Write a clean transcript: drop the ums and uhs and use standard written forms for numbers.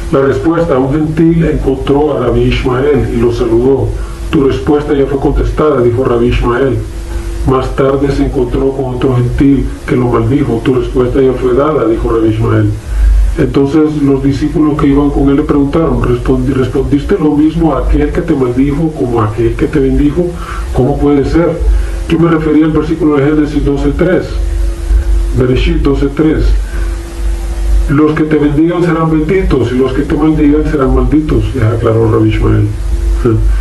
La respuesta: un gentil encontró a Rabbi Ishmael y lo saludó. Tu respuesta ya fue contestada, dijo Rabbi Ishmael. Más tarde se encontró con otro gentil que lo maldijo. Tu respuesta ya fue dada, dijo Rabbi Ishmael. Entonces los discípulos que iban con él le preguntaron: ¿respondiste lo mismo a aquel que te maldijo como a aquel que te bendijo? ¿Cómo puede ser? Yo me refería al versículo de Génesis 12:3, Bereshit 12:3. Los que te bendigan serán benditos y los que te maldigan serán malditos, ya aclaró Rabbi Ishmael.